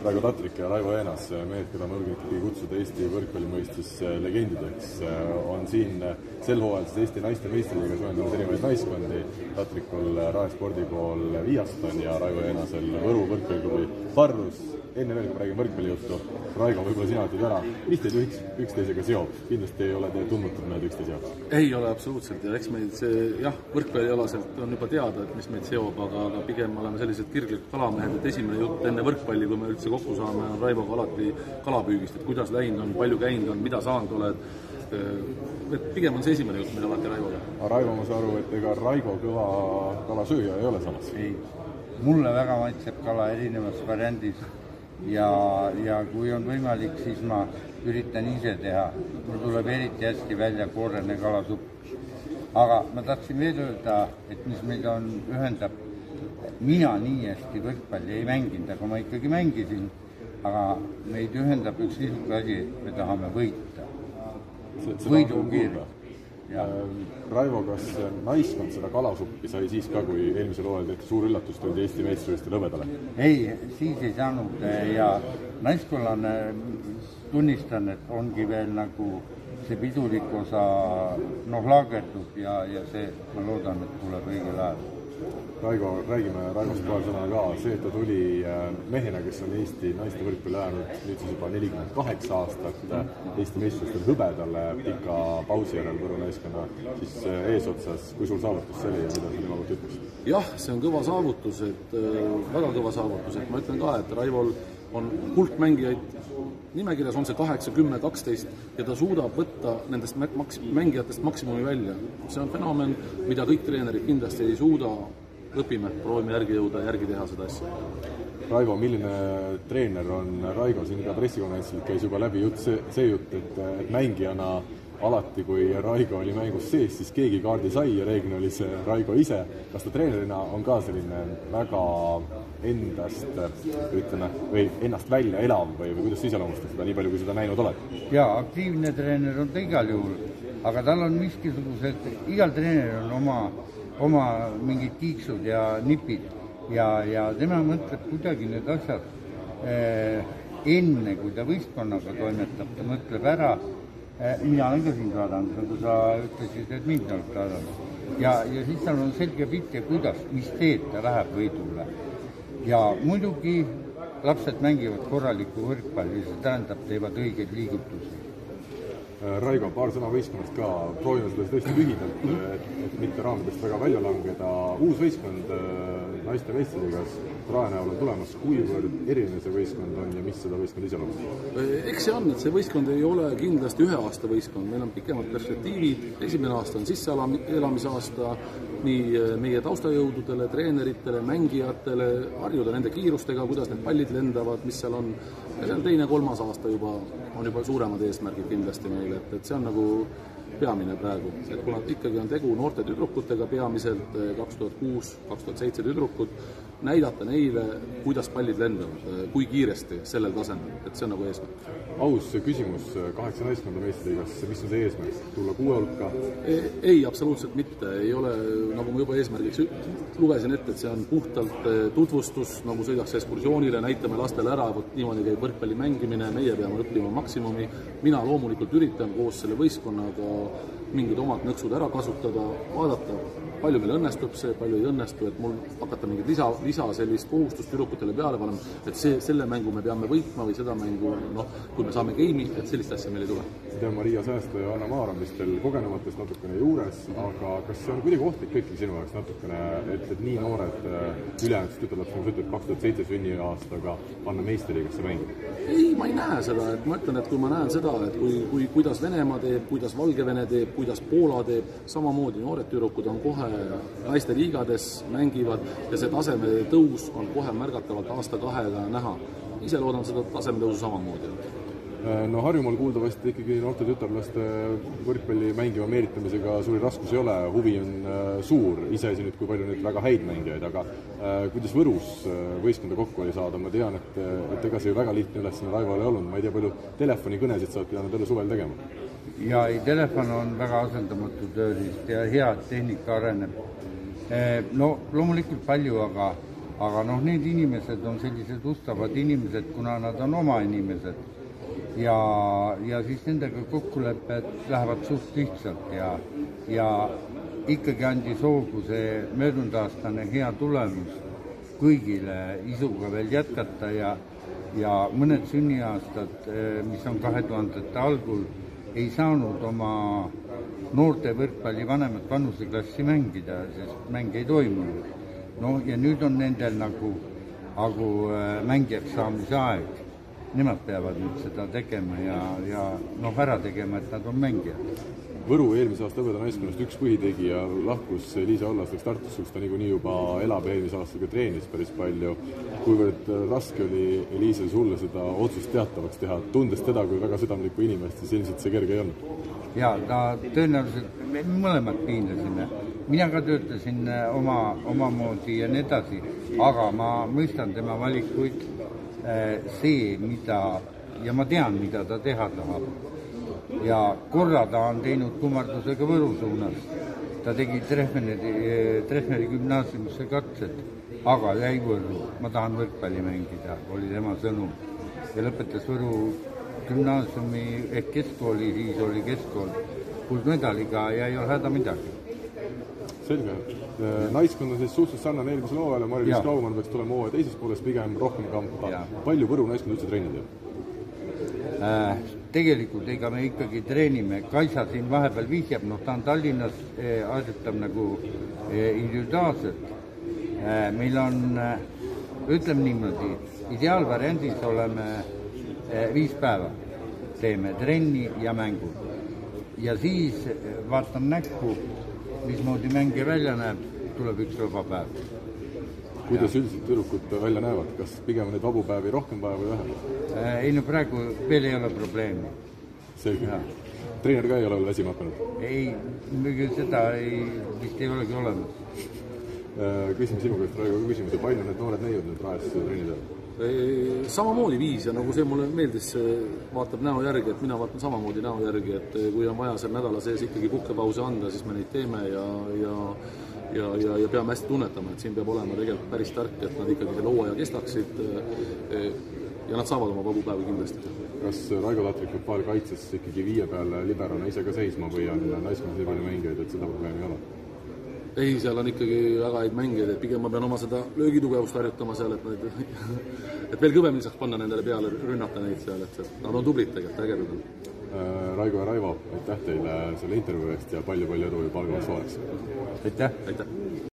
Raigo Tatrik ja Raivo Eenas, mehed, keda ma julgen ikkagi kutsuda Eesti võrkpalli mõistes legendideks, on siin sel hooajal siis Eesti naiste meistriliigas ühendanud erinevaid naiskondi. Tatrikul Rae Spordikool Viaston ja Raivo Eenasel Võru võrkpalliklubi Farrus. Enne veel, kui ma räägin võrkpallijuttu, Raigo, võib-olla sina ütled ära, mis teid üksteisega seob? Kindlasti ei ole te tundmatud need üksteise jaoks. Ei ole absoluutselt ja eks meid see, võrkpallialaselt on juba teada, et mis meid seob, aga pigem oleme sellised kirglikud kalamehed, et esimene jutt enne võrkpalli, kui me üldse kokku saame, on Raivoga alati kalapüügist, et kuidas läinud on, palju käinud on, mida saanud oled. Et pigem on see esimene jutt, mida alati Raivoga. Raivo, ma saan aru, et ega Raigo kõva kalasööja ei ole samas? Ei, mulle väga maitseb kala erinevas variandis. Ja kui on võimalik, siis ma üritan ise teha. Mul tuleb eriti hästi välja koorene kalasupp. Aga ma tahtsin veel öelda, et mis meid on ühendab, mina nii hästi võrkpalli ei mänginud, aga ma ikkagi mängisin, aga meid ühendab üks niisugune asi, me tahame võita. Võidukiir. Raivo, kas naiskond seda kalasuppi sai siis ka, kui eelmisel hooajal tehti suur üllatus tuldi Eesti meistrivõistluste lõvedale? Ei, siis ei saanud ja naiskollane tunnistan, et ongi veel nagu see pidulik osa laagerdub ja see, ma loodan, et tuleb õigel ajal. Raigo, räägime Raigost paar sõna ka. See, et ta tuli mehena, kes on Eesti naiste võrkpalli ajanud nüüd siis juba 48 aastat Eesti meistrivõistlustel hõbedale pika pausi järel Võru naiskonna siis eesotsas. Kui suur saavutus see oli ja mida sa tema poolt ütleks? Jah, see on kõva saavutus, väga kõva saavutus. Ma ütlen ka, et Raivol on hulk mängijaid nimekirjas, on see 8, 10, 12 ja ta suudab võtta nendest mängijatest maksimumi välja. See on fenomen, mida kõik treenerid kindlasti ei suuda. Õpime, proovime järgi jõuda, järgi teha seda asja. Raivo, milline treener on Raigo? Siin ka pressikonverentsil käis juba läbi see jutt, et mängijana alati, kui Raigo oli mängus sees, siis keegi kaardi sai ja reeglina oli see Raigo ise. Kas ta treenerina on ka selline väga ennast välja elav või kuidas sa iseloomustab seda nii palju, kui seda näinud oled? Jaa, aktiivne treener on ta igal juhul, aga tal on miskisugused, igal treener on oma mingid kiiksud ja nipid ja tema mõtleb kuidagi need asjad enne, kui ta võistkonnaga toimetab, ta mõtleb ära, mina olen ka siin saadanud, nagu sa ütlesid, et mind oled saadanud ja siis tal on selge pilt ja kuidas, mis teed ta läheb võidule ja muidugi lapsed mängivad korralikku võrkpalli, see tähendab, teevad õigeid liigutusi. Raigo, paar sõna võistkonnast ka, proovime seda tõesti lühidalt, et mitte raamidest väga välja langeda. Uus võistkond naiste meistriliigas Rae näol on tulemas, kuivõrd eriline see võistkond on ja mis seda võistkond iseloomustab? Eks see on, et see võistkond ei ole kindlasti ühe aasta võistkond, meil on pikemad perspektiivid, esimene aasta on sisseelamisaasta nii meie taustajõududele, treeneritele, mängijatele, harjuda nende kiirustega, kuidas need pallid lendavad, mis seal on ja see on teine, kolmas aasta juba on juba suuremad eesmärgid kindlasti meile, et see on nagu peamine praegu, et kuna ikkagi on tegu noorte tüdrukutega peamiselt 2006-2007 tüdrukud, näidata neile, kuidas pallid lendavad, kui kiiresti sellel tasemel, et see on nagu eesmärk. Aus küsimus, 8 naiskonda meistriliigas, mis on see eesmärk? Tulla 6 hulka? Ei, absoluutselt mitte. Ei ole, nagu ma juba eesmärgiks lugesin ette, et see on puhtalt tutvustus, nagu sõidaks ekskursioonile, näitame lastele ära, niimoodi käib võrkpalli mängimine, meie peame õppima maksimumi. Mina loomulikult üritan koos selle võistkonnaga mingid omad nõksud ära kasutada, vaadata, palju meil õnnestub see, palju ei õnnestu, et mul hakata mingid lisa sellist kohustust tüdrukutele peale panema, et selle mängu me peame võitma või seda mängu, kui me saame geimi, et sellist asja meil ei tule. Tean Maria Säästo ja Anna Maaram vist veel kogenumatest natukene juures, aga kas see on kuidagi ohtlik kõiki sinu jaoks natukene, et nii noored ülejäänud tütarlaps, nagu sa ütled, 2007 sünniaastaga panna meistriliigasse mängida? Ei, ma ei näe seda, et ma ütlen, et kui ma näen seda, et kuidas Venemaa teeb, kuidas Valgevene teeb, kuidas Poola teeb, samamoodi noored tüdrukud on kohe naiste liigades mängivad ja see taseme tõus on kohe märgatavalt aasta-kahega näha. Ise loodan seda taseme tõusu samamoodi. No Harjumaal kuuldavasti ikkagi noorte tütarlaste võrkpalli mängiva meeritamisega suuri raskusi ei ole, huvi on suur, iseasi nüüd, kui palju nüüd väga häid mängijaid, aga kuidas Võrus võistkonda kokku oli saada, ma tean, et ega see ju väga lihtne ülesanne Raivole ei olnud, ma ei tea, palju telefonikõnesid sa oled pidanud jälle suvel tegema? Ja telefon on väga asendamatu tööriist ja hea tehnika areneb. No loomulikult palju, aga aga noh, need inimesed on sellised ustavad inimesed, kuna nad on oma inimesed ja siis nendega kokkulepped lähevad suht lihtsalt ja ikkagi andis hoogu see möödunud aastane hea tulemus kõigile isuga veel jätkata ja mõned sünniaastad, mis on 2000-ndate algul, ei saanud oma noorte võrkpalli vanemat vanuseklassi mängida, sest mänge ei toimunud. No ja nüüd on nendel nagu mängijaks saamise aeg. Nemad peavad nüüd seda tegema ja noh, ära tegema, et nad on mängijad. Võru eelmise aasta hõbeda naiskonnast üks põhitegija lahkus Liisa Allas, läks Tartusse, kus ta niikuinii juba elab ja eelmise aastaga treenis päris palju. Kuivõrd raske oli Liisal sulle seda otsust teatavaks teha, tundes teda kui väga südamlikku inimest, siis ilmselt see kerge ei olnud? Jaa, ta tõenäoliselt, me mõlemad piinlasime. Mina ka töötasin omamoodi ja nii edasi, aga ma mõistan tema valikuid, see, ja ma tean, mida ta teha tahab. Ja korra ta on teinud kummardusega Võru suunas. Ta tegi Treffneri gümnaasiumisse katsed, aga jäi Võrru. Ma tahan võrkpalli mängida, oli tema sõnum. Ja lõpetas Võru gümnaasiumi ehk keskkooli, siis oli keskkool kuldmedaliga ja ei ole häda midagi. Selge. Naiskond on siis suhteliselt sarnane eelmisel hooajal, Mari-Liis Klaumann peaks tulema hooaja teises pooles pigem rohkem kampa. Palju Võru naiskond üldse treenida? Tegelikult ega me ikkagi treenime. Kaisa siin vahepeal vihjab, ta on Tallinnas, asetab nagu individuaalselt. Meil on, ütleme niimoodi, ideaalvariandis oleme 5 päeva. Teeme trenni ja mängu. Ja siis vaatan näkku, mismoodi mängija välja näeb, tuleb üks vaba päev. Kuidas üldiselt tüdrukud välja näevad? Kas pigem neid vabu päevi rohkem vaja või vähem? Ei, no praegu veel ei ole probleemi. Selge. Treener ka ei ole väsima hakanud? Ei, seda vist ei olegi olemas. Küsime sinu käest praegu küsimuse, palju need noored neiud nüüd raes treenida? Samamoodi 5 ja nagu see mulle meeldis, vaatab näo järgi, et mina vaatan samamoodi näo järgi, et kui on vaja seal nädala sees ikkagi puhkepause anda, siis me neid teeme ja peame hästi tunnetama, et siin peab olema tegelikult päris tark, et nad ikkagi selle hooaja kestaksid ja nad saavad oma vabu päevi kindlasti. Kas Raigo Tatrik võib paar kaitses ikkagi 5 peale liberana ise ka seisma või on naiskonnas nii palju mängijaid, et seda probleemi ei ole? Ei, seal on ikkagi väga häid mängijaid, et pigem ma pean oma seda löögitugevust harjutama seal, et veel kõvemini saaks panna nendele peale, rünnata neid seal, et nad on tublid tegelikult, ägedad on. Raigo ja Raivo, aitäh teile selle intervjuu eest ja palju edu ja palgavast sooleks! Aitäh!